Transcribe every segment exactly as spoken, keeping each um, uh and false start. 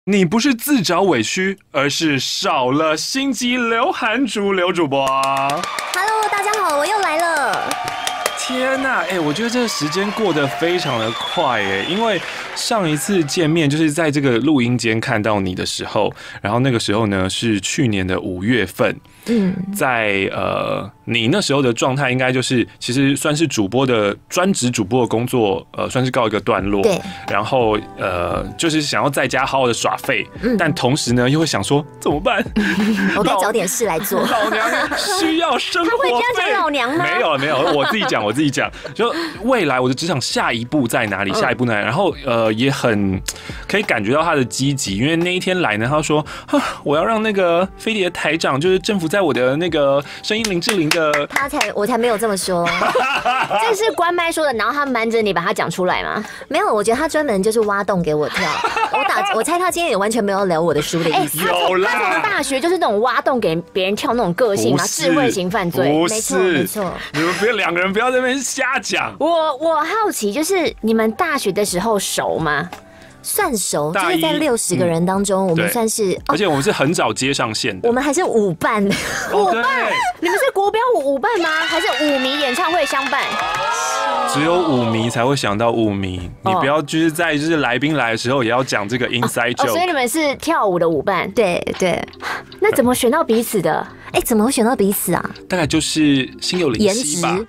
你不是自找委屈，而是少了心机刘涵竹刘主播。 Hello， 大家好，我又来了。 天呐，哎、欸，我觉得这个时间过得非常的快哎，因为上一次见面就是在这个录音间看到你的时候，然后那个时候呢是去年的五月份，嗯，在呃你那时候的状态应该就是其实算是主播的专职主播的工作，呃，算是告一个段落， 对， 然后呃就是想要在家好好的耍废，嗯，但同时呢又会想说怎么办？ 我该找点事来做。 老娘需要生活费。 他会这样讲老娘吗？ 没有了，没有了，我自己讲，我自己讲，就未来我的职场下一步在哪里？下一步在哪里？然后呃，也很可以感觉到他的积极，因为那一天来呢，他说我要让那个飞碟台长，就是政府在我的那个声音林志玲的， 他才我才没有这么说， 这是关麦说的，然后他瞒着你把他讲出来吗？ 没有，我觉得他专门就是挖洞给我跳。我打，我猜他今天也完全没有聊我的书的意思。 有啦， 他从大学就是那种挖洞给别人跳那种个性嘛，智慧型犯罪， 没错没错。 你们不要两个人不要在那边瞎讲。 我我好奇，就是你们大学的时候熟吗？ 算熟，就是在六十个人当中，嗯、我们算是、哦， 而且我们是很早接上线的。 我们还是舞伴， 舞伴，你们是国标舞舞伴吗？还是舞迷演唱会相伴？ 只有舞迷才会想到舞迷，你不要就是在就是来宾来的时候也要讲这个 inside joke、哦哦。所以你们是跳舞的舞伴， 对对。 那怎么选到彼此的？ 哎，怎么会选到彼此啊？ 大概就是心有灵犀吧。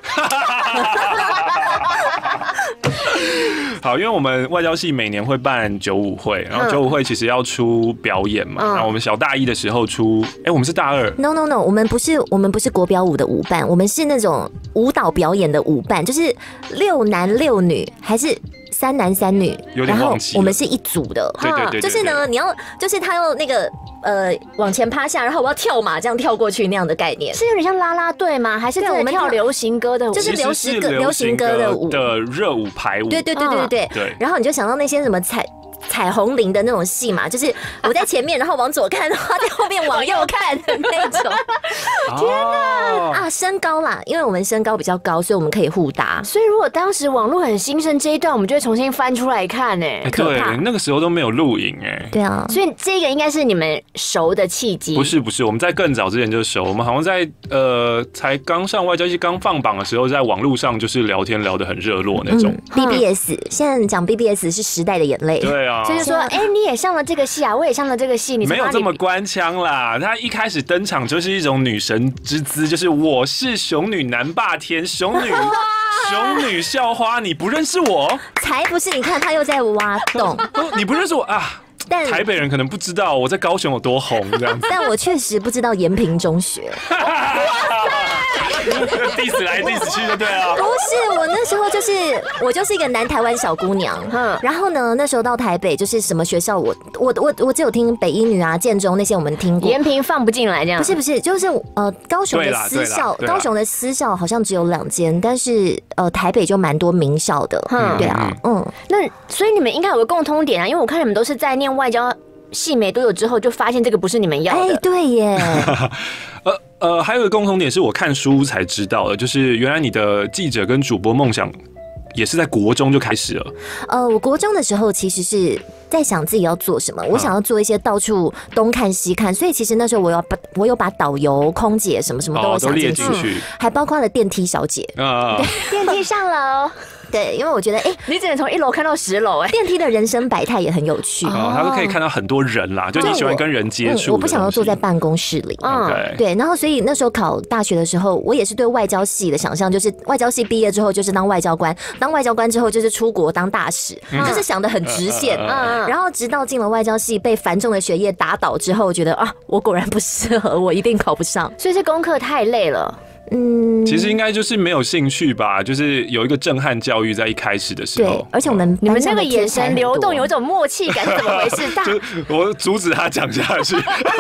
好，因为我们外交系每年会办九五会，然后九五会其实要出表演嘛，嗯、然后我们小大一的时候出，哎、欸，我们是大二 ，no no no， 我们不是我们不是国标舞的舞伴，我们是那种舞蹈表演的舞伴，就是六男六女还是三男三女， 有点忘记了， 然后我们是一组的， 对对 对, 对， 就是呢，你要就是他要那个呃往前趴下，然后我要跳马这样跳过去那样的概念， 是有点像啦啦队吗？还是真的跳流行歌的舞？ 就是流行歌流行歌的舞的热舞排舞， 对对对对对对，然后你就想到那些什么彩。彩虹铃的那种戏嘛，就是我在前面，然后往左看，然后在后面往右看的那种。天哪！啊，身高啦，因为我们身高比较高，所以我们可以互搭。 所以如果当时网络很兴盛这一段，我们就会重新翻出来看哎、欸。 对，那个时候都没有录影哎。 对啊， 所以这个应该是你们熟的契机。 不是不是，我们在更早之前就熟，我们好像在呃才刚上外交系刚放榜的时候，在网络上就是聊天聊得很热络那种。 嗯、B B S 现在讲 B B S 是时代的眼泪。 对啊。 所以就说，哎、欸，你也上了这个戏啊，我也上了这个戏，你没有这么官腔啦。他一开始登场就是一种女神之姿，就是我是熊女南霸天，熊女熊女校花，你不认识我？ 才不是！你看他又在挖洞， 你不认识我啊？但台北人可能不知道我在高雄有多红这样子， 但我确实不知道延平中学。 diss 来 diss 去就对了。 不是，我那时候就是我就是一个南台湾小姑娘，然后呢，那时候到台北就是什么学校我，我我我我只有听北一女啊、建中那些我们听过， 延平放不进来这样。 不是不是，就是呃高雄的私校，高雄的私校好像只有两间，但是呃台北就蛮多名校的，嗯、对啊，嗯， 那所以你们应该有个共通点啊，因为我看你们都是在念外交系没多久之后就发现这个不是你们要的， 哎，对耶。 呃呃，还有一个共同点是我看书才知道的，就是原来你的记者跟主播梦想也是在国中就开始了。 呃，我国中的时候其实是在想自己要做什么，我想要做一些到处东看西看，所以其实那时候我有把我有把导游、空姐什么什么都有想进去，哦、还包括了电梯小姐。 啊、 对，电梯上楼。 对，因为我觉得，哎、欸， 你只能从一楼看到十楼，哎， 电梯的人生百态也很有趣。 哦，他都可以看到很多人啦，就你喜欢跟人接触、嗯。 我不想要坐在办公室里。 嗯， 对。然后，所以那时候考大学的时候，我也是对外交系的想象，就是外交系毕业之后就是当外交官，当外交官之后就是出国当大使，嗯、就是想得很直线。嗯。然后直到进了外交系，被繁重的学业打倒之后，觉得啊，我果然不适合，我一定考不上。 所以这功课太累了。 嗯， 其实应该就是没有兴趣吧，就是有一个震撼教育在一开始的时候。 对，而且我们你们那个眼神流动有一种默契感，是怎么回事？大， 我阻止他讲下去。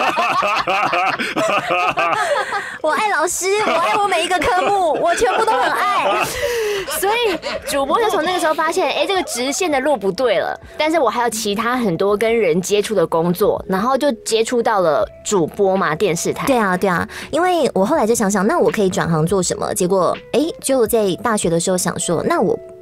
我爱老师，我爱我每一个科目，我全部都很爱。 所以主播就从那个时候发现，哎、欸，这个直线的路不对了。但是我还有其他很多跟人接触的工作，然后就接触到了主播嘛，电视台。 对啊，对啊，因为我后来就想想，那我可以转行做什么？结果，哎、欸，就在大学的时候想说，那我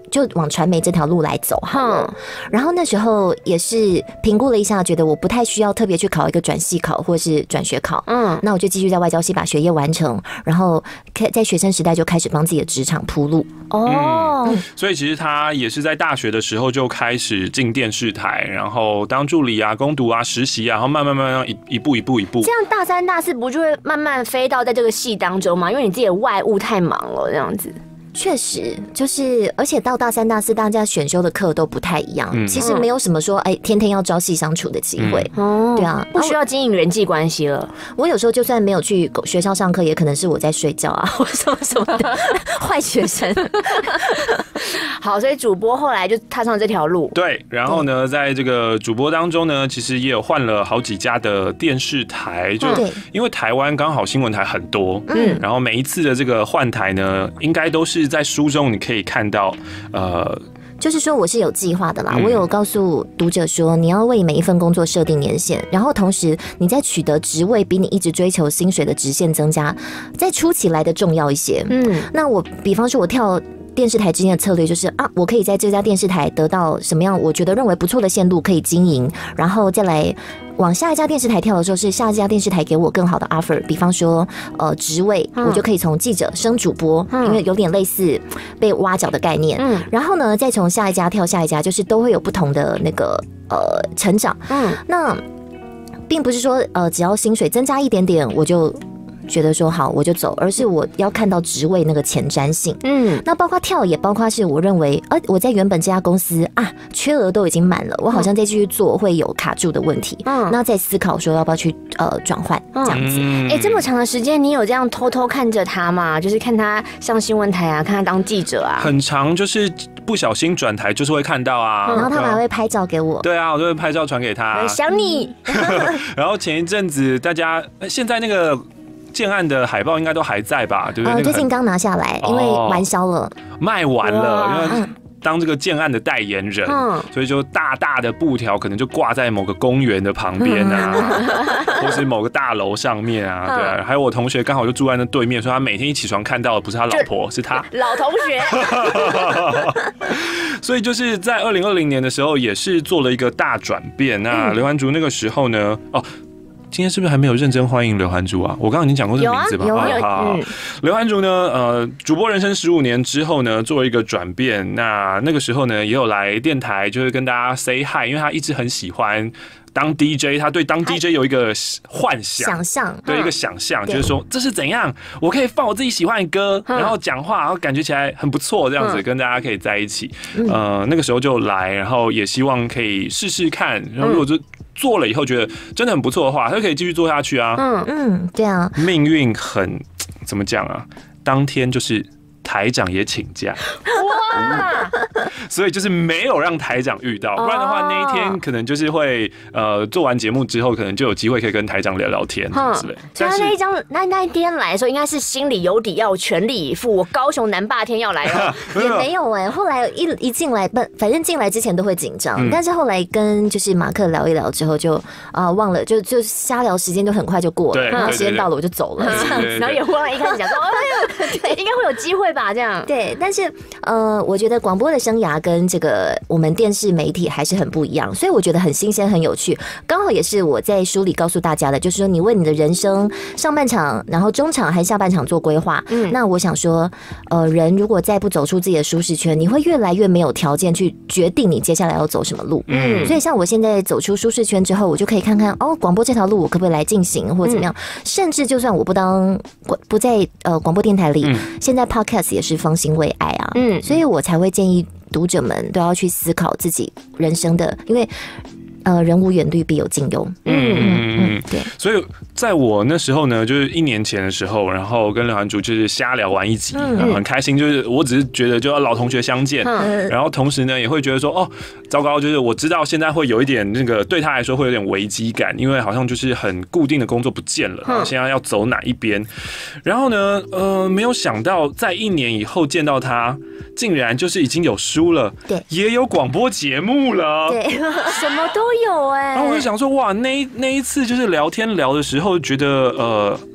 就往传媒这条路来走好了。然后那时候也是评估了一下，觉得我不太需要特别去考一个转系考或是转学考，嗯，那我就继续在外交系把学业完成，然后在学生时代就开始帮自己的职场铺路。 哦、嗯，所以其实他也是在大学的时候就开始进电视台，然后当助理啊、攻读啊、实习啊，然后慢慢慢慢一一步一步一步， 这样大三大四不就会慢慢飞到在这个系当中吗？因为你自己的外务太忙了，这样子。 确实，就是而且到大三、大四，大家选修的课都不太一样。嗯、其实没有什么说，哎、欸，天天要朝夕相处的机会。嗯、对啊， 不需要经营人际关系了。 我有时候就算没有去学校上课，也可能是我在睡觉啊，或什么什么的坏学生。 好，所以主播后来就踏上这条路。 对，然后呢，在这个主播当中呢，其实也有换了好几家的电视台，就因为台湾刚好新闻台很多，嗯，然后每一次的这个换台呢，应该都是在书中你可以看到，呃。 就是说我是有计划的啦，我有告诉读者说，你要为每一份工作设定年限，然后同时你在取得职位比你一直追求薪水的直线增加，在初期来的重要一些。嗯，那我比方说我跳电视台之间的策略就是啊，我可以在这家电视台得到什么样我觉得认为不错的线路可以经营，然后再来往下一家电视台跳的时候，是下一家电视台给我更好的 offer， 比方说呃职位，我就可以从记者升主播，因为有点类似被挖角的概念。嗯，然后呢，再从下一家跳下一家，就是都会有不同的那个呃成长。嗯，那并不是说呃只要薪水增加一点点我就觉得说好我就走，而是我要看到职位那个前瞻性。嗯，那包括跳也包括是我认为，呃，我在原本这家公司啊，缺额都已经满了，我好像再继续做会有卡住的问题。嗯，那再思考说要不要去呃转换这样子。 哎、欸，这么长的时间，你有这样偷偷看着他吗？就是看他上新闻台啊，看他当记者啊。 很长，就是不小心转台就是会看到啊。 然后他们还会拍照给我。 对啊，我就会拍照传给他。 我想你。 然后前一阵子大家现在那个。建案的海报应该都还在吧？对不对？ 呃、最近刚拿下来，因为完销了， 卖完了，因为当这个建案的代言人，嗯、所以就大大的布条可能就挂在某个公园的旁边啊，嗯、或是某个大楼上面啊，对啊。还有我同学刚好就住在那对面，所以他每天一起床看到的不是他老婆，是他老同学。 所以就是在二零二零年的时候，也是做了一个大转变。那刘涵竹那个时候呢，哦。今天是不是还没有认真欢迎刘涵竹啊？我刚刚已经讲过这个名字吧？ 有啊，有啊。好，刘涵竹呢，呃，主播人生十五年之后呢，做一个转变。那那个时候呢，也有来电台，就是跟大家 say hi， 因为他一直很喜欢当 D J， 他对当 D J 有一个幻想、想象， 对一个想象，就是说这是怎样，我可以放我自己喜欢的歌，然后讲话，然后感觉起来很不错，这样子跟大家可以在一起。呃，那个时候就来，然后也希望可以试试看，然后如果就。做了以后觉得真的很不错的话，他就可以继续做下去啊。 嗯嗯，对啊。 命运很怎么讲啊？当天就是台长也请假。哇！所以就是没有让台长遇到，不然的话那一天可能就是会呃做完节目之后，可能就有机会可以跟台长聊聊天之类的。 所以他那一张那那一天来的时候，应该是心里有底，要全力以赴。我高雄南霸天要来了， 也没有哎、欸。后来一一进来，反正进来之前都会紧张，嗯、但是后来跟就是马克聊一聊之后就，就、呃、啊忘了，就就瞎聊，时间就很快就过了。然后时间到了我就走了，这样子。 然后也忘了一开始讲说，哦，应该会有机会吧？这样。 对，但是呃，我觉得广播的生涯跟这个我们电视媒体还是很不一样，所以我觉得很新鲜很有趣，刚好也是我在书里告诉大家的，就是说你为你的人生上半场然后中场还是下半场做规划。嗯，那我想说呃，人如果再不走出自己的舒适圈，你会越来越没有条件去决定你接下来要走什么路。嗯，所以像我现在走出舒适圈之后，我就可以看看哦，广播这条路我可不可以来进行或怎么样、嗯、甚至就算我不当不在呃广播电台里、嗯、现在 podcast 也是方兴未艾啊。嗯，所以我才会建议读者们都要去思考自己人生的，因为呃人无远虑必有近忧。嗯嗯嗯，对。所以在我那时候呢，就是一年前的时候，然后跟刘涵竹就是瞎聊完一集，嗯、很开心。就是我只是觉得就要老同学相见，嗯、然后同时呢也会觉得说哦，糟糕，就是我知道现在会有一点那个对他来说会有点危机感，因为好像就是很固定的工作不见了，然后现在要走哪一边。然后呢，呃，没有想到在一年以后见到他。竟然就是已经有书了，对，也有广播节目了， 对，什么都有哎、欸。 然后我就想说，哇，那那一次就是聊天聊的时候，觉得呃。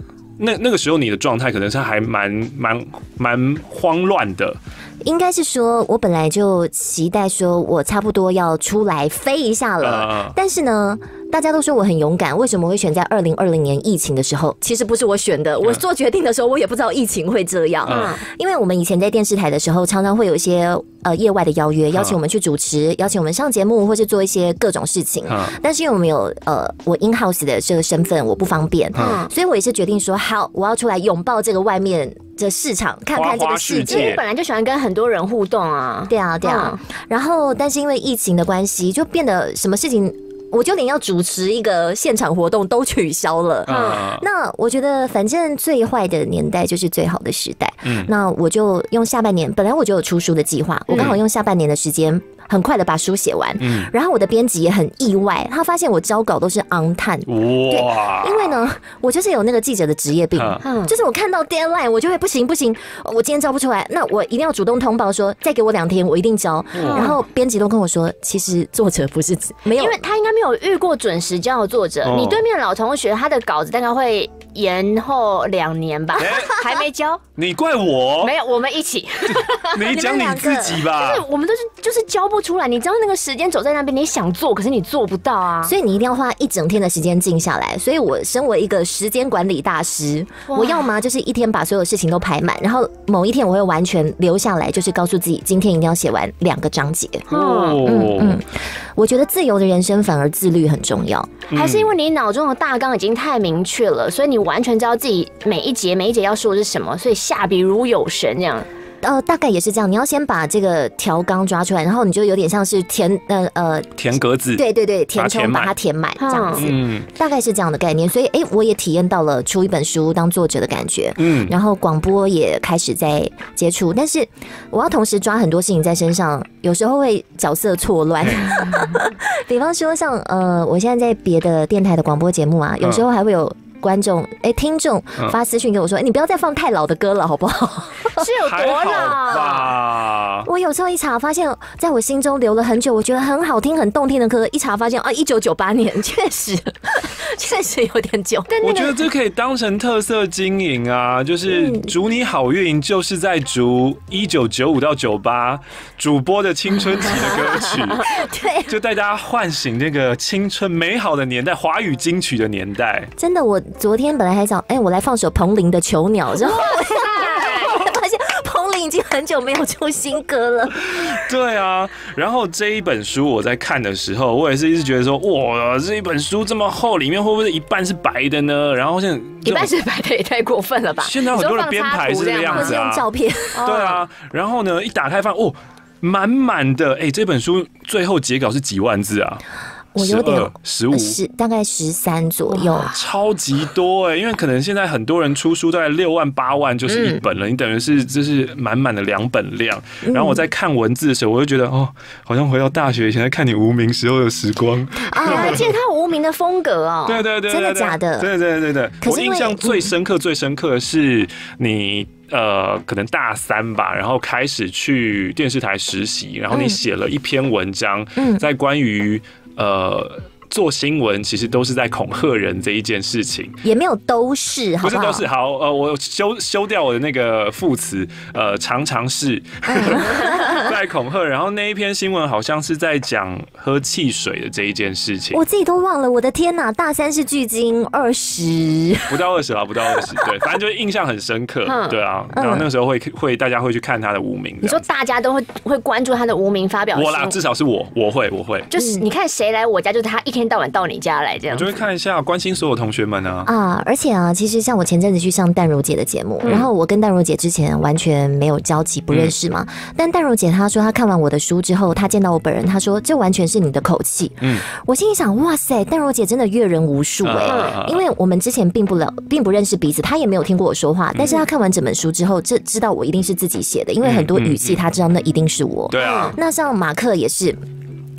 那那个时候你的状态可能是还蛮蛮蛮慌乱的。 应该是说，我本来就期待说，我差不多要出来飞一下了。Uh, 但是呢，大家都说我很勇敢，为什么会选在二零二零年疫情的时候？其实不是我选的，我做决定的时候，我也不知道疫情会这样。Uh, 因为我们以前在电视台的时候，常常会有一些呃业外的邀约，邀请我们去主持，邀请我们上节目，或是做一些各种事情。Uh, 但是因为我们有呃我 in house 的这个身份，我不方便， uh, 所以我也是决定说，好，我要出来拥抱这个外面的市场，看看这个世界。 因为你本来就喜欢跟很多人互动啊， 对啊，对啊。嗯、然后，但是因为疫情的关系，就变得什么事情，我就连要主持一个现场活动都取消了。嗯，那我觉得，反正最坏的年代就是最好的时代。嗯，那我就用下半年，本来我就有出书的计划，我刚好用下半年的时间。很快的把书写完，嗯，然后我的编辑也很意外，他发现我交稿都是 on time， 哇，因为呢，我就是有那个记者的职业病，嗯，就是我看到 deadline， 我就会不行不行，我今天交不出来，那我一定要主动通报说再给我两天，我一定交。然后编辑都跟我说，其实作者不是没有， 因为他应该没有遇过准时交的作者。哦、你对面的老同学，他的稿子大概会延后两年吧，还没交。 你怪我？ 没有，我们一起。 你讲你自己吧。 就是我们都是就是交不出来，你知道那个时间走在那边，你想做，可是你做不到啊。 所以你一定要花一整天的时间静下来。所以我身为一个时间管理大师，我要么就是一天把所有事情都排满，然后某一天我会完全留下来，就是告诉自己今天一定要写完两个章节。哦，嗯嗯，我觉得自由的人生反而自律很重要。 还是因为你脑中的大纲已经太明确了，所以你完全知道自己每一节每一节要说的是什么，所以下笔如有神这样。 呃，大概也是这样。你要先把这个条纲抓出来，然后你就有点像是填呃呃填格子， 对对对，填充把它填满这样子，嗯，大概是这样的概念。所以，哎、欸，我也体验到了出一本书当作者的感觉，嗯，然后广播也开始在接触，但是我要同时抓很多事情在身上，有时候会角色错乱。比方说像呃，我现在在别的电台的广播节目啊，有时候还会有。观众哎、欸，听众发私讯给我说：“哎、欸，你不要再放太老的歌了，好不好？” 是有多老？ 我有时候一查发现，在我心中留了很久，我觉得很好听、很动听的歌，一查发现啊，一九九八年，确实，确实有点久。 但、那個、我觉得这可以当成特色经营啊，就是祝你好运，就是在祝一九九五到九八主播的青春期的歌曲， 对， 就带大家唤醒那个青春美好的年代，华语金曲的年代。 真的我。昨天本来还想，哎、欸，我来放首彭羚的《囚鸟》，之后发现彭羚已经很久没有出新歌了。 对啊，然后这一本书我在看的时候，我也是一直觉得说，哇，这一本书这么厚，里面会不会一半是白的呢？然后现在一半是白的也太过分了吧？ 现在很多的编排是这个样子啊， 用照片。 对啊，然后呢，一打开放，哦，满满的，哎、欸，这本书最后截稿是几万字啊？ 我有点十五， 大概十三左右， 超级多哎、欸！因为可能现在很多人出书大概六万八万就是一本了，嗯、你等于是这是满满的两本量。嗯、然后我在看文字的时候，我就觉得哦，好像回到大学以前在看你无名时候的时光啊！我还记得他无名的风格哦， 对对 对, 對， 真的假的？ 对对对对对，我印象最深刻、最深刻的是你。呃，可能大三吧，然后开始去电视台实习，然后你写了一篇文章，嗯、在关于呃。做新闻其实都是在恐吓人这一件事情， 也没有都是，好不好？ 不是都是好，呃，我修修掉我的那个副词，呃，常常是在恐吓。然后那一篇新闻好像是在讲喝汽水的这一件事情， 我自己都忘了，我的天哪！大三是距今二十， 不到二十啦，不到二十，对，反正就是印象很深刻，对啊。然后那个时候会会大家会去看他的无名， 你说大家都会会关注他的无名发表， 我啦，至少是我，我会，我会， 就是你看谁来我家，就是他一天。到晚到你家来这样， 我就会看一下，关心所有同学们啊啊！而且啊，其实像我前阵子去上淡如姐的节目，嗯、然后我跟淡如姐之前完全没有交集，不认识嘛。嗯、但淡如姐她说，她看完我的书之后，她见到我本人，她说这完全是你的口气。嗯，我心里想，哇塞，淡如姐真的阅人无数哎、欸，嗯、因为我们之前并不了，并不认识彼此，她也没有听过我说话，但是她看完整本书之后，这知道我一定是自己写的，因为很多语气她知道那一定是我。 对啊， 那像马克也是。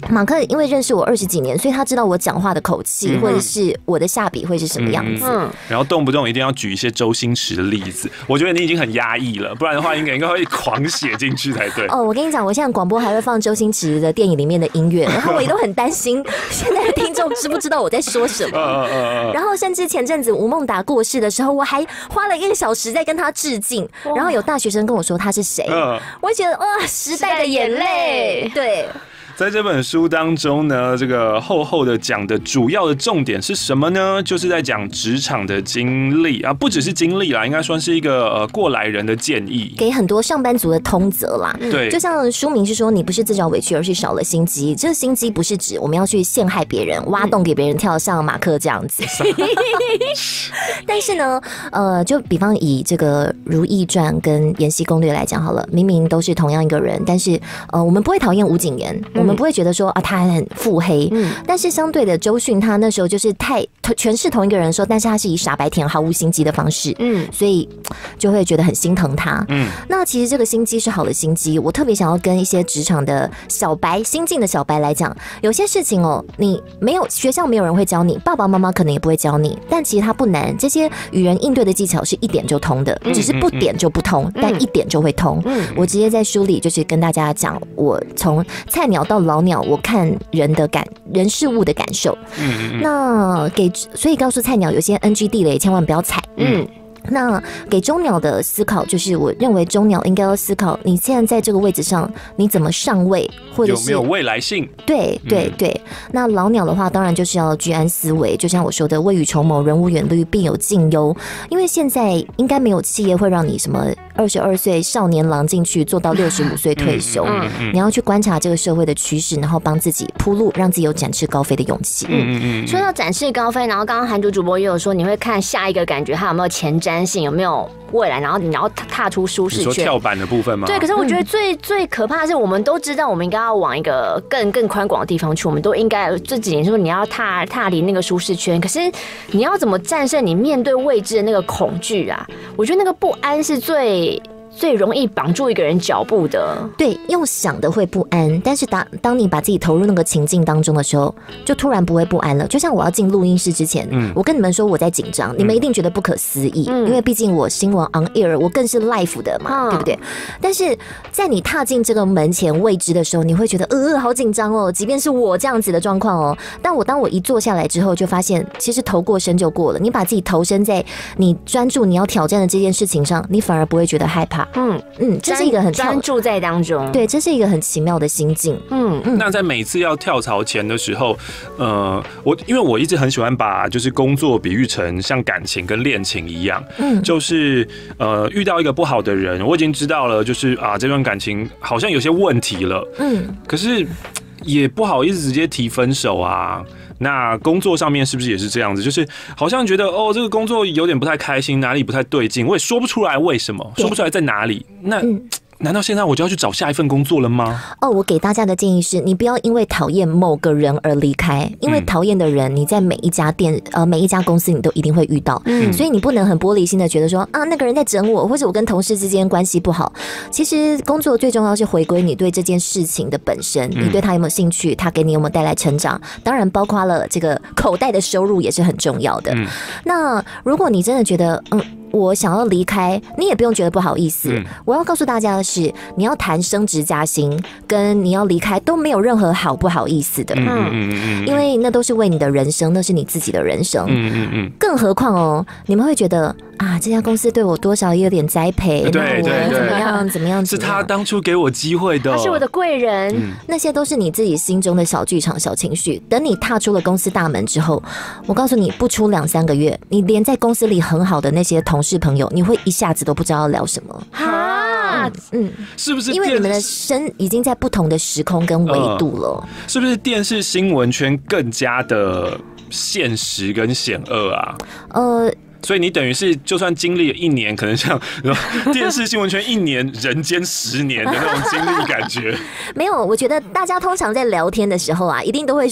马克因为认识我二十几年，所以他知道我讲话的口气，嗯、或者是我的下笔会是什么样子。 嗯，然后动不动一定要举一些周星驰的例子，我觉得你已经很压抑了，不然的话应该应该会狂写进去才对。 哦，我跟你讲，我现在广播还会放周星驰的电影里面的音乐，然后我也都很担心现在的听众知不知道我在说什么。然后甚至前阵子吴孟达过世的时候，我还花了一个小时在跟他致敬。然后有大学生跟我说他是谁，我觉得哇，时代的眼泪，对。 在这本书当中呢，这个厚厚的讲的主要的重点是什么呢？就是在讲职场的经历啊，不只是经历啦，应该算是一个呃过来人的建议， 给很多上班族的通则啦。 对， 就像书名是说，你不是自找委屈，而是少了心机。这个心机不是指我们要去陷害别人、挖洞给别人跳，像马克这样子。但是呢，呃，就比方以这个《如懿传》跟《延禧攻略》来讲好了，明明都是同样一个人，但是呃，我们不会讨厌吴谨言。我们不会觉得说啊，他很腹黑，嗯，但是相对的，周迅他那时候就是太全是同一个人说，但是他是以傻白甜、毫无心机的方式，嗯，所以就会觉得很心疼他，嗯。那其实这个心机是好的心机，我特别想要跟一些职场的小白、新进的小白来讲，有些事情哦，你没有学校没有人会教你，爸爸妈妈可能也不会教你，但其实它不难，这些与人应对的技巧是一点就通的，只是不点就不通，但一点就会通。我直接在书里就是跟大家讲，我从菜鸟到老鸟，我看人的感人事物的感受。嗯，那给所以告诉菜鸟，有些 N G 地雷千万不要踩。嗯。那给中鸟的思考就是，我认为中鸟应该要思考，你现在在这个位置上，你怎么上位，或者是有没有未来性？ 对对对。嗯、那老鸟的话，当然就是要居安思危，就像我说的，未雨绸缪，人无远虑，必有近忧。因为现在应该没有企业会让你什么二十二岁少年郎进去做到六十五岁退休。嗯嗯嗯、你要去观察这个社会的趋势，然后帮自己铺路，让自己有展翅高飞的勇气。嗯嗯嗯。说到展翅高飞，然后刚刚韩主主播也有说，你会看下一个感觉他有没有前瞻。有没有未来？然后你要踏出舒适圈， 你说跳板的部分吗？ 对，可是我觉得最、嗯、最可怕的是，我们都知道我们应该要往一个更更宽广的地方去，我们都应该这几年说你要踏踏离那个舒适圈，可是你要怎么战胜你面对未知的那个恐惧啊？我觉得那个不安是最。最容易绑住一个人脚步的。 对，用想的会不安，但是当当你把自己投入那个情境当中的时候，就突然不会不安了。就像我要进录音室之前，嗯、我跟你们说我在紧张，你们一定觉得不可思议，嗯、因为毕竟我新闻 on air， 我更是 live 的嘛，嗯、对不对？但是在你踏进这个门前未知的时候，你会觉得呃好紧张哦，即便是我这样子的状况哦。但我当我一坐下来之后，就发现其实头过身就过了。你把自己投身在你专注你要挑战的这件事情上，你反而不会觉得害怕。嗯嗯，这是一个很专注在当中， 对，这是一个很奇妙的心境。 嗯嗯。那在每次要跳槽前的时候，呃，我因为我一直很喜欢把就是工作比喻成像感情跟恋情一样，嗯，就是呃遇到一个不好的人，我已经知道了，就是啊这段感情好像有些问题了，嗯，可是也不好意思直接提分手啊。那工作上面是不是也是这样子？就是好像觉得哦，这个工作有点不太开心，哪里不太对劲，我也说不出来为什么，说不出来在哪里。那、嗯、难道现在我就要去找下一份工作了吗？ 哦，我给大家的建议是，你不要因为讨厌某个人而离开，因为讨厌的人，你在每一家店、呃每一家公司你都一定会遇到，嗯，所以你不能很玻璃心的觉得说啊，那个人在整我，或者我跟同事之间关系不好。其实工作最重要是回归你对这件事情的本身，你对他有没有兴趣，他给你有没有带来成长，当然包括了这个口袋的收入也是很重要的。嗯、那如果你真的觉得嗯。我想要离开，你也不用觉得不好意思。嗯、我要告诉大家的是，你要谈升职加薪，跟你要离开都没有任何好不好意思的。嗯嗯嗯，因为那都是为你的人生，那是你自己的人生。嗯嗯嗯。更何况哦，你们会觉得啊，这家公司对我多少也有点栽培， 对对对， 怎么样怎么样？ 是他当初给我机会的， 他是我的贵人。 嗯、那些都是你自己心中的小剧场、小情绪。等你踏出了公司大门之后，我告诉你，不出两三个月，你连在公司里很好的那些同事朋友，你会一下子都不知道要聊什么啊？ 嗯， 是不是？ 因为你们的身已经在不同的时空跟维度了。呃、 是不是电视新闻圈更加的现实跟险恶啊？呃。所以你等于是，就算经历了一年，可能像电视新闻圈一年，人间十年的那种经历感觉。 没有，我觉得大家通常在聊天的时候啊，一定都会说。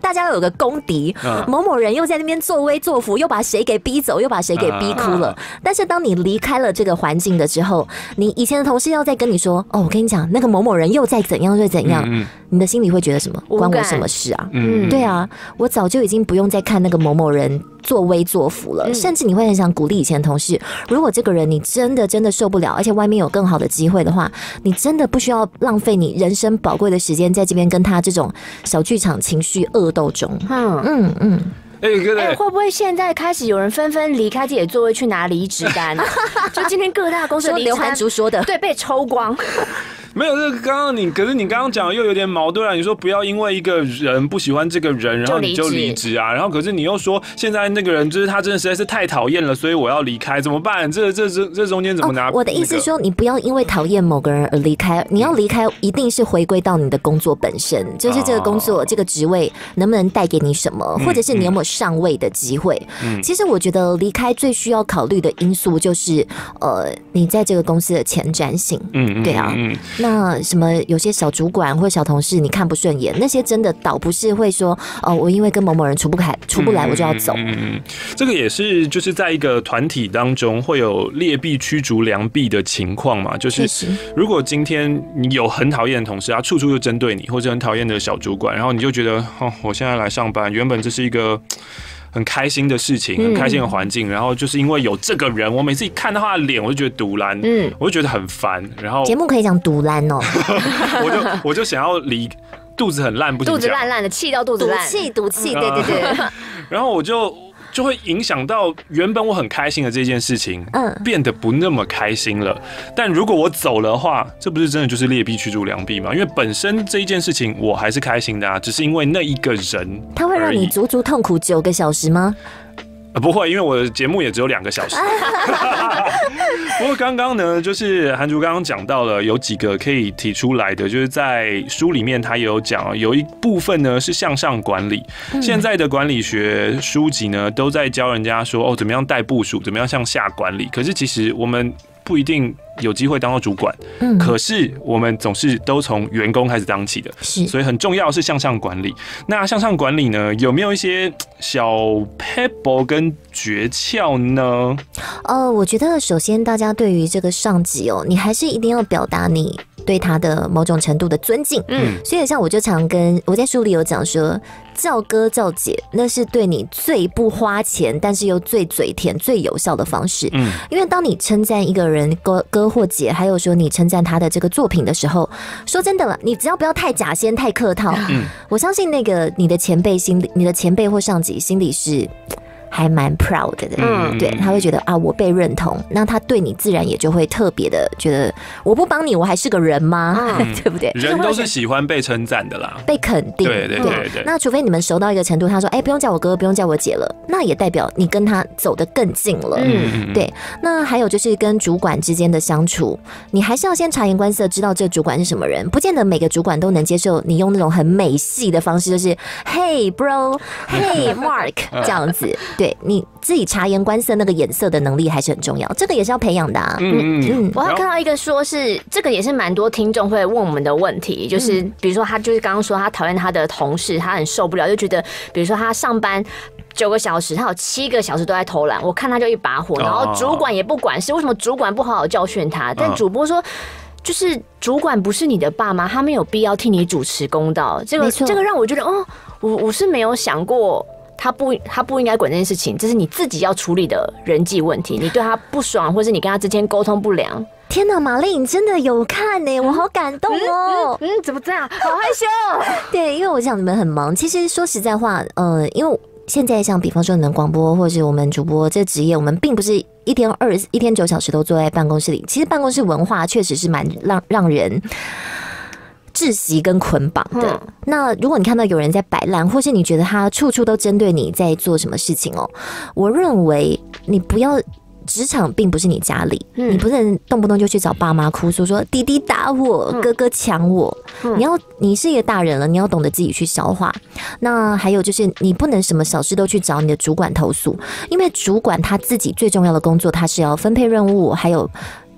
大家要有个公敌，嗯、某某人又在那边作威作福，又把谁给逼走，又把谁给逼哭了。嗯、但是当你离开了这个环境的之后，你以前的同事要再跟你说，哦，我跟你讲，那个某某人又在怎样又怎样，嗯、你的心里会觉得什么？关我什么事啊？嗯，对啊，我早就已经不用再看那个某某人作威作福了，嗯、甚至你会很想鼓励以前的同事，如果这个人你真的真的受不了，而且外面有更好的机会的话，你真的不需要浪费你人生宝贵的时间在这边跟他这种小剧场情绪恶斗中。嗯嗯嗯。 哎、欸欸，会不会现在开始有人纷纷离开自己的座位去拿离职单？就今天各大公司的离职单， 刘涵竹说的， 对，被抽光。 没有，这个刚刚你，可是你刚刚讲的又有点矛盾啊！你说不要因为一个人不喜欢这个人，然后你就离职啊，然后可是你又说现在那个人就是他真的实在是太讨厌了，所以我要离开，怎么办？这这这这中间怎么拿、那个哦？我的意思是说，你不要因为讨厌某个人而离开，你要离开一定是回归到你的工作本身，就是这个工作、哦、这个职位能不能带给你什么，或者是你有没有上位的机会。嗯、其实我觉得离开最需要考虑的因素就是呃，你在这个公司的前瞻性。嗯，对啊，嗯、那什么？有些小主管或小同事你看不顺眼，那些真的倒不是会说哦，我因为跟某某人处不开、出不来，我就要走。嗯嗯嗯， 这个也是就是在一个团体当中会有劣币驱逐良币的情况嘛。就是如果今天你有很讨厌的同事，他处处就针对你，或者很讨厌的小主管，然后你就觉得哦，我现在来上班，原本这是一个很开心的事情，很开心的环境，嗯、然后就是因为有这个人，我每次一看到他的脸，我就觉得毒烂，嗯，我就觉得很烦。然后节目可以讲毒烂哦， 我就我就想要离，肚子很烂，不行， 肚子烂烂的，气到肚子烂， 赌气赌气，对对对。 然后我就。就会影响到原本我很开心的这件事情，嗯，变得不那么开心了。但如果我走了的话，这不是真的就是劣币驱逐良币吗？因为本身这一件事情我还是开心的啊，只是因为那一个人， 他会让你足足痛苦九个小时吗？ 呃、不会，因为我的节目也只有两个小时。不过刚刚呢，就是韩竹刚刚讲到了有几个可以提出来的，就是在书里面他也有讲，有一部分呢是向上管理。嗯、现在的管理学书籍呢，都在教人家说哦，怎么样带部署，怎么样向下管理。可是其实我们不一定有机会当到主管，嗯，可是我们总是都从员工开始当起的，是，所以很重要的是向上管理。那向上管理呢，有没有一些小 pebble 跟诀窍呢？ 呃，我觉得首先大家对于这个上级哦，你还是一定要表达你对他的某种程度的尊敬，嗯，所以像我就常跟我在书里有讲说，叫哥叫姐，那是对你最不花钱，但是又最嘴甜、最有效的方式，嗯，因为当你称赞一个人哥哥或姐，还有说你称赞他的这个作品的时候，说真的了，你只要不要太假仙、太客套，嗯，我相信那个你的前辈心里，你的前辈或上级心里是。还蛮 proud 的，嗯，对，他会觉得啊，我被认同，那他对你自然也就会特别的觉得，我不帮你，我还是个人吗？嗯、对不对？ 人都是喜欢被称赞的啦， 被肯定， 对对对对。 那除非你们熟到一个程度，他说，哎、欸，不用叫我哥，不用叫我姐了，那也代表你跟他走得更近了，嗯，对。那还有就是跟主管之间的相处，你还是要先察言观色，知道这个主管是什么人，不见得每个主管都能接受你用那种很美系的方式，就是 Hey bro，Hey Mark 这样子。对，你自己察言观色那个眼色的能力还是很重要，这个也是要培养的啊。嗯嗯，我还看到一个说是这个也是蛮多听众会问我们的问题，就是比如说他就是刚刚说他讨厌他的同事，他很受不了，就觉得比如说他上班九个小时，他有七个小时都在偷懒，我看他就一把火，然后主管也不管事，为什么主管不好好教训他？但主播说。就是主管不是你的爸妈，他没有必要替你主持公道。这个这个让我觉得，哦，我我是没有想过。他不，他不应该管这件事情，这是你自己要处理的人际问题。你对他不爽，或是你跟他之间沟通不良。 天哪，玛丽，你真的有看呢、欸，我好感动哦、喔嗯嗯。嗯，怎么这样？好害羞。 对，因为我想你们很忙。其实说实在话，呃，因为现在像比方说你们广播或者是我们主播这职业，我们并不是一天二一天九小时都坐在办公室里。其实办公室文化确实是蛮让让人。窒息跟捆绑的、嗯，那如果你看到有人在摆烂，或是你觉得他处处都针对你在做什么事情哦，我认为你不要。职场并不是你家里、嗯，你不能动不动就去找爸妈哭诉说弟弟打我，嗯、哥哥抢我、嗯。你要你是一个大人了，你要懂得自己去消化。那还有就是，你不能什么小事都去找你的主管投诉，因为主管他自己最重要的工作，他是要分配任务，还有。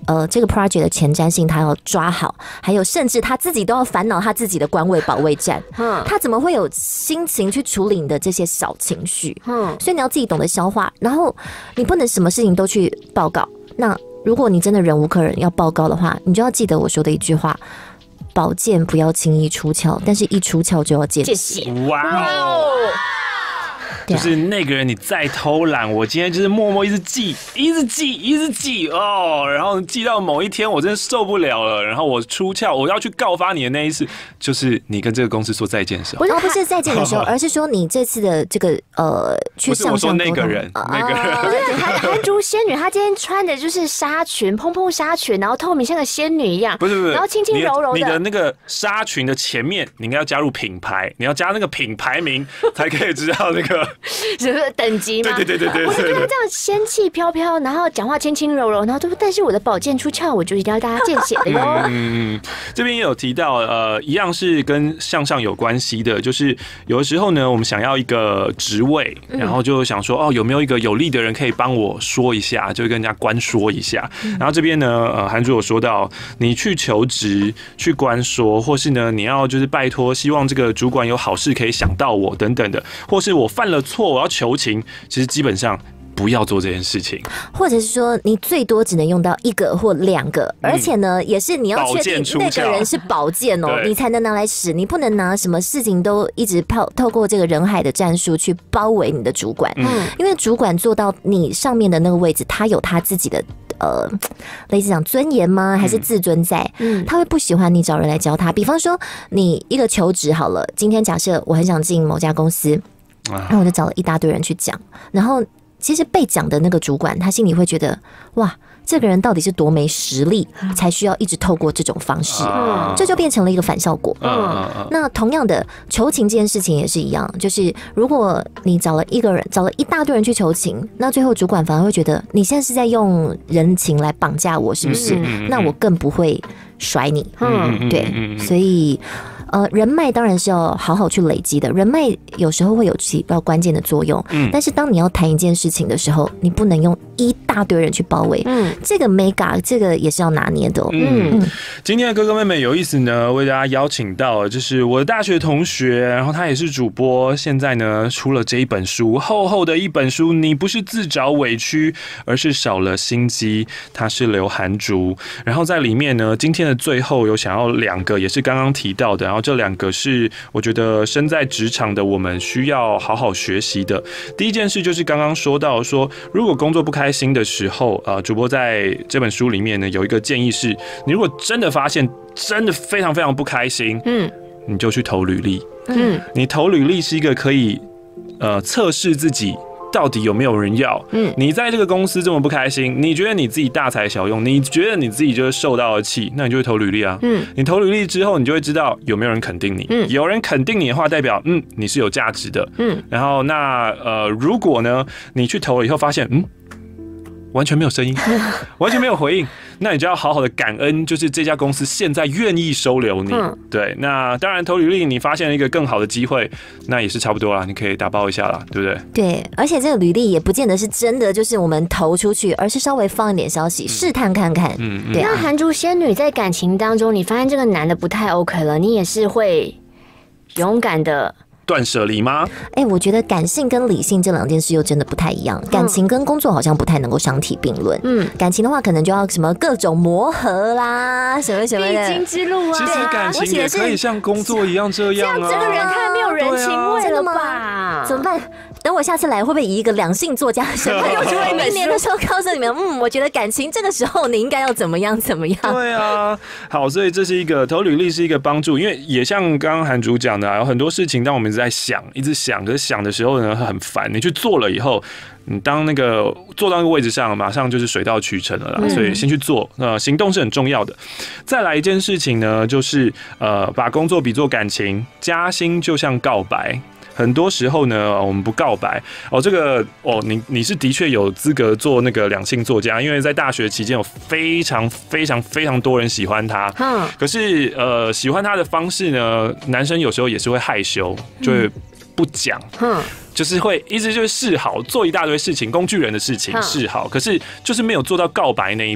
呃这个 project 的前瞻性他要抓好，还有甚至他自己都要烦恼他自己的官位保卫战，他怎么会有心情去处理你的这些小情绪？嗯，所以你要自己懂得消化，然后你不能什么事情都去报告。那如果你真的忍无可忍要报告的话，你就要记得我说的一句话：宝剑不要轻易出鞘，但是一出鞘就要见血。 哇哦！就是那个人，你再偷懒，我今天就是默默一直记，一直记，一直记哦，然后记到某一天我真的受不了了，然后我出鞘，我要去告发你的那一次，就是你跟这个公司说再见的时候。 不是，不是再见的时候，而是说你这次的这个呃去向上沟通。 那个人，那个人， 不是韩韩竹仙女，她今天穿的就是纱裙，蓬蓬纱裙，然后透明像个仙女一样， 不是不是， 然后轻轻柔柔的。 你的那个纱裙的前面，你应该要加入品牌，你要加那个品牌名，才可以知道那个。 是不是等级吗？ 对对对对对， 我就觉得这样仙气飘飘，然后讲话轻轻柔柔，然后就但是我的宝剑出鞘，我就一定要大家见血的哟。 嗯，这边也有提到，呃，一样是跟向上有关系的，就是有的时候呢，我们想要一个职位，然后就想说，哦，有没有一个有利的人可以帮我说一下，就跟人家官说一下。然后这边呢，呃，韩主有说到，你去求职、去官说，或是呢，你要就是拜托，希望这个主管有好事可以想到我等等的，或是我犯了错，我要求情，其实基本上不要做这件事情， 或者是说你最多只能用到一个或两个，嗯、而且呢，也是你要确定那个人是宝剑哦，你才能拿来使，你不能拿什么事情都一直透透过这个人海的战术去包围你的主管，嗯，因为主管做到你上面的那个位置，他有他自己的。呃，类似讲尊严吗？还是自尊在？嗯，他会不喜欢你找人来教他。比方说，你一个求职好了，今天假设我很想进某家公司，然后我就找了一大堆人去讲，然后其实被讲的那个主管，他心里会觉得，哇，这个人到底是多没实力，才需要一直透过这种方式，嗯、这就变成了一个反效果。嗯，那同样的，求情这件事情也是一样，就是如果你找了一个人，找了一大堆人去求情，那最后主管反而会觉得你现在是在用人情来绑架我，是不是？嗯、那我更不会甩你。嗯，对，所以。呃，人脉当然是要好好去累积的，人脉有时候会有起到关键的作用。嗯，但是当你要谈一件事情的时候，你不能用一大堆人去包围。嗯，这个 mega 这个也是要拿捏的、哦。嗯，嗯今天的哥哥妹妹有意思呢，为大家邀请到就是我的大学同学，然后他也是主播，现在呢出了这一本书，厚厚的一本书，你不是自找委屈，而是少了心机。他是刘涵竹，然后在里面呢，今天的最后有想要两个，也是刚刚提到的，然后。这两个是我觉得身在职场的我们需要好好学习的。第一件事就是刚刚说到说，如果工作不开心的时候，呃，主播在这本书里面呢有一个建议是，你如果真的发现真的非常非常不开心，嗯，你就去投履历，嗯，你投履历是一个可以呃测试自己。到底有没有人要？嗯，你在这个公司这么不开心，你觉得你自己大材小用，你觉得你自己就是受到了气，那你就会投履历啊。嗯，你投履历之后，你就会知道有没有人肯定你。嗯，有人肯定你的话，代表嗯你是有价值的。嗯，然后那呃，如果呢你去投了以后发现嗯完全没有声音，完全没有回应。那你就要好好的感恩，就是这家公司现在愿意收留你。嗯、对，那当然投履历，你发现了一个更好的机会，那也是差不多啦，你可以打包一下啦，对不对？ 对，而且这个履历也不见得是真的，就是我们投出去，而是稍微放一点消息，试、嗯、探看看。嗯嗯。对啊， 那韩竹仙女在感情当中，你发现这个男的不太 OK 了，你也是会勇敢的。 断舍离吗？ 哎、欸，我觉得感性跟理性这两件事又真的不太一样。感情跟工作好像不太能够相提并论。嗯，感情的话，可能就要什么各种磨合啦，什么什么的必经之路啊。 其实感情也可以像工作一样这样啊。 这样这个人太没有人情味了吧？ 怎么办？等我下次来，会不会以一个两性作家的身份，我就会明年的时候告诉你们，嗯，我觉得感情这个时候你应该要怎么样怎么样。 对啊，好，所以这是一个投履历是一个帮助，因为也像刚刚韩竹讲的、啊，有很多事情当我们一直在想，一直想，可是想的时候呢很烦，你去做了以后。你当那个坐到那个位置上，马上就是水到渠成了啦。嗯、所以先去做，呃，行动是很重要的。再来一件事情呢，就是呃，把工作比作感情，加薪就像告白。很多时候呢，我们不告白哦。这个哦，你你是的确有资格做那个两性作家，因为在大学期间有非常非常非常多人喜欢他。嗯。可是呃，喜欢他的方式呢，男生有时候也是会害羞，就会不讲。嗯。就是会一直就是示好，做一大堆事情，工具人的事情示好，可是就是没有做到告白那一步。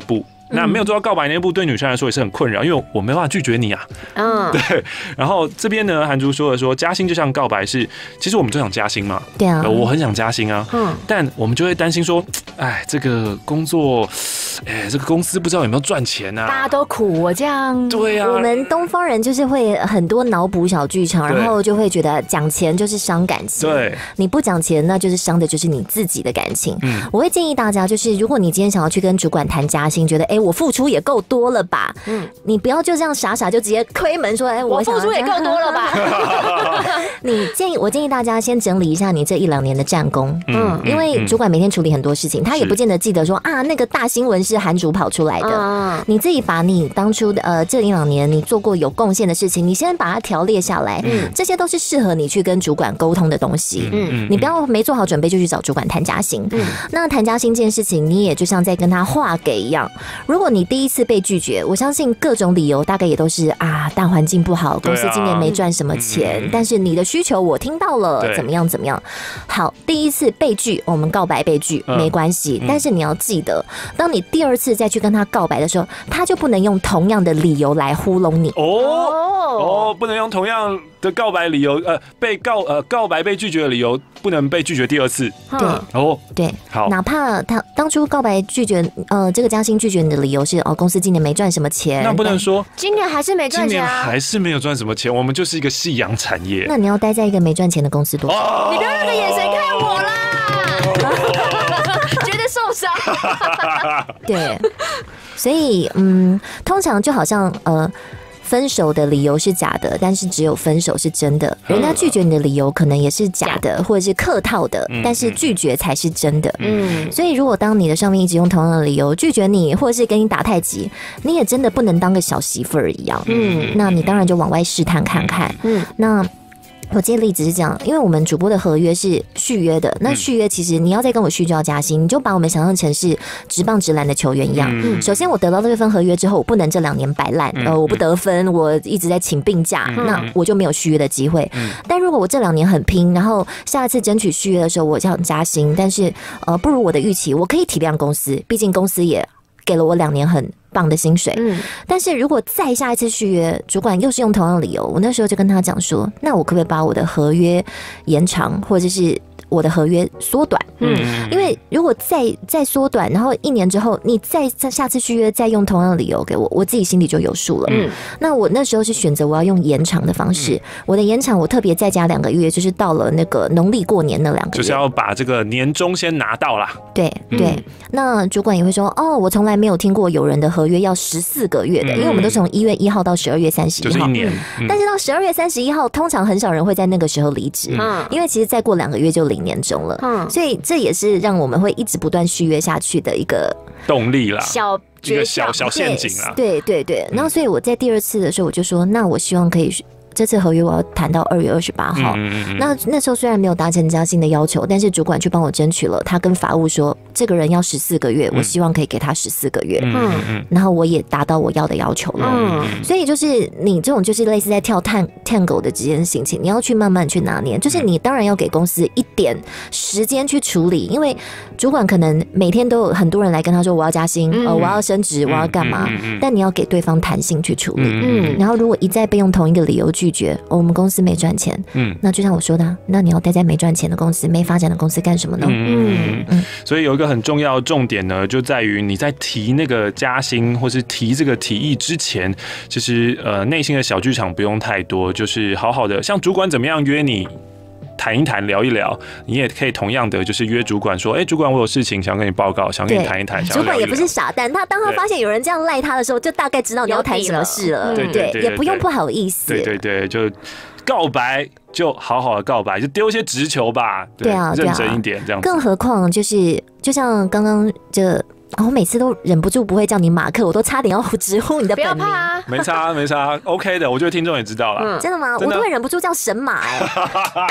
那没有做到告白那一步，对女生来说也是很困扰，因为我没办法拒绝你啊。嗯，对。然后这边呢，韩竹说的说，加薪就像告白是，其实我们就想加薪嘛。 对啊， 我很想加薪啊。嗯，但我们就会担心说，哎，这个工作，哎，这个公司不知道有没有赚钱啊？ 大家都苦，我这样。 对啊， 我们东方人就是会很多脑补小剧场，然后就会觉得讲钱就是伤感情。 对， 你不讲钱，那就是伤的就是你自己的感情。嗯，我会建议大家，就是如果你今天想要去跟主管谈加薪，觉得哎、欸，我付出也够多了吧？嗯，你不要就这样傻傻就直接推门说，哎、欸， 我付出也够多了吧？ 你建议我建议大家先整理一下你这一两年的战功。嗯，因为主管每天处理很多事情，他也不见得记得说啊，那个大新闻是韩主跑出来的。嗯，你自己把你当初的呃这一两年你做过有贡献的事情，你先把它条列下来。嗯，这些都是适合你去跟主管沟通的东西。嗯，你不要没做好准备就去找主管谈加薪。嗯，那谈加薪这件事情，你也就像在跟他画给一样。如果你第一次被拒绝，我相信各种理由大概也都是啊，大环境不好，公司今年没赚什么钱，啊、但是你的需求我听到了，怎么样怎么样。好，第一次被拒，我们告白被拒、嗯、没关系，但是你要记得，当你第二次再去跟他告白的时候，他就不能用同样的理由来糊弄你。 哦哦，不能用同样的告白理由，呃，被告呃告白被拒绝的理由，不能被拒绝第二次。 对， 哦， 对， 好， 哪怕他当初告白拒绝，呃，这个加薪拒绝你的理由是哦，公司今年没赚什么钱， 那不能说今年还是没赚钱、啊， 今年还是没有赚什么钱，我们就是一个夕阳产业。 那你要待在一个没赚钱的公司多久？ 哦、你不要那个眼神看我啦，觉得受伤。 对，所以嗯，通常就好像呃。分手的理由是假的，但是只有分手是真的。人家拒绝你的理由可能也是假的，或者是客套的，但是拒绝才是真的。嗯，所以如果当你的上面一直用同样的理由拒绝你，或者是跟你打太极，你也真的不能当个小媳妇儿一样。嗯，那你当然就往外试探看看。嗯，那。我今天例子是这样，因为我们主播的合约是续约的，那续约其实你要再跟我续就要加薪，你就把我们想象成是职棒职篮的球员一样。嗯，首先我得到这份合约之后，我不能这两年摆烂，呃，我不得分，我一直在请病假，那我就没有续约的机会。但如果我这两年很拼，然后下一次争取续约的时候，我想加薪，但是呃不如我的预期，我可以体谅公司，毕竟公司也给了我两年很棒的薪水。嗯，但是如果再下一次续约，主管又是用同样的理由，我那时候就跟他讲说，那我可不可以把我的合约延长，或者是我的合约缩短？嗯，因为如果再再缩短，然后一年之后你再再下次续约再用同样的理由给我，我自己心里就有数了。嗯，那我那时候是选择我要用延长的方式，嗯、我的延长我特别再加两个月，就是到了那个农历过年那两个月， 就是要把这个年终先拿到啦。 对对，嗯、那主管也会说，哦，我从来没有听过有人的合约要十四个月的，嗯、因为我们都从一月一号到十二月三十一号， 就是一年。 嗯、但是到十二月三十一号，通常很少人会在那个时候离职，嗯、因为其实再过两个月就领年终了。嗯，所以这也是让我们会一直不断续约下去的一个动力啦， 小一个小小陷阱啦。 对对对，然后所以我在第二次的时候，我就说，那我希望可以。这次合约我要谈到二月二十八号，嗯嗯、那那时候虽然没有达成加薪的要求，但是主管去帮我争取了，他跟法务说这个人要十四个月，嗯、我希望可以给他十四个月，嗯嗯、然后我也达到我要的要求了，嗯、所以就是你这种就是类似在跳探探狗的这件事情，你要去慢慢去拿捏，就是你当然要给公司一点时间去处理，因为主管可能每天都有很多人来跟他说我要加薪，嗯、呃我要升职，我要干嘛，嗯嗯、但你要给对方弹性去处理，嗯，然后如果一再被用同一个理由拒绝，哦，我们公司没赚钱，嗯，那就像我说的，那你要待在没赚钱的公司、没发展的公司干什么呢？ 嗯嗯，所以有一个很重要的重点呢，就在于你在提那个加薪或是提这个提议之前，其实呃内心的小剧场不用太多，就是好好的，像主管怎么样约你。谈一谈，聊一聊，你也可以同样的，就是约主管说，哎、欸，主管，我有事情想跟你报告，想跟你谈一谈。 主管也不是傻蛋，他当他发现有人这样赖他的时候，就大概知道你要谈什么事了。对对，也不用不好意思。 对对对，就告白就好好的告白，就丢一些直球吧。对啊，认真一点这样子。 更何况就是就像刚刚这。然后每次都忍不住不会叫你马克，我都差点要直呼你的本名。 不要怕啊， 没差没差 ，OK 的，我觉得听众也知道了。 嗯、真的吗？我都会忍不住叫神马哎、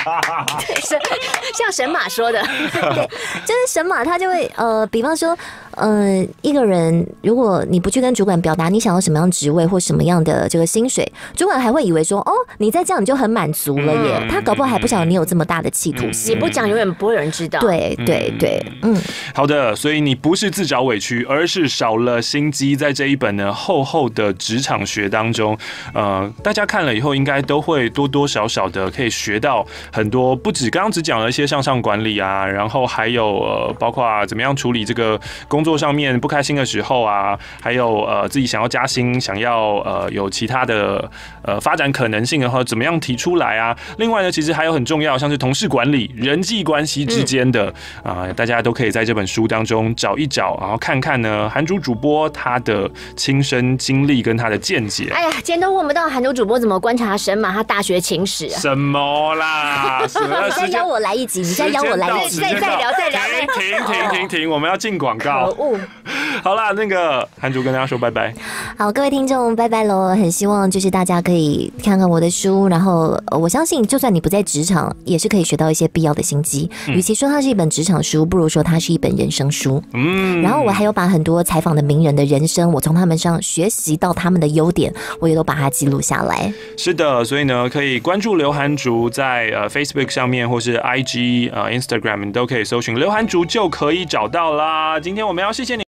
欸。 像神马说的， 对，就是神马他就会呃，比方说呃，一个人如果你不去跟主管表达你想要什么样职位或什么样的这个薪水，主管还会以为说，哦，你再这样你就很满足了耶。嗯、他搞不好还不晓得你有这么大的企图心。 你不讲，永远不会有人知道。 对对对，嗯。 好的，所以你不是自找委屈，而是少了心机。在这一本呢厚厚的职场学当中，呃，大家看了以后，应该都会多多少少的可以学到很多，不止刚刚只讲了一些向上管理啊，然后还有呃，包括怎么样处理这个工作上面不开心的时候啊，还有呃自己想要加薪，想要呃有其他的呃发展可能性的话，怎么样提出来啊？另外呢，其实还有很重要，像是同事管理、人际关系之间的啊、呃，大家都可以在这本书当中找一找，然后看看呢，韩主主播他的亲身经历跟他的见解。 哎呀，今天都问不到韩主主播怎么观察神马他大学情史、啊。 什么啦？ 你再邀我来一集，你再邀我来一集， 再再聊再聊。 停停停停，我们要进广告。 可恶！ 好啦，那个韩主跟大家说拜拜。 好，各位听众，拜拜喽！很希望就是大家可以看看我的书，然后我相信，就算你不在职场，也是可以学到一些必要的心机。与、嗯、其说它是一本职场书，不如说它是一本人生书。嗯，然后我还有把很多采访的名人的人生，我从他们上学习到他们的优点，我也都把它记录下来。 是的，所以呢，可以关注刘韩竹在呃 Facebook 上面，或是 I G 呃 Instagram， 你都可以搜寻刘韩竹就可以找到啦。今天我们要谢谢你。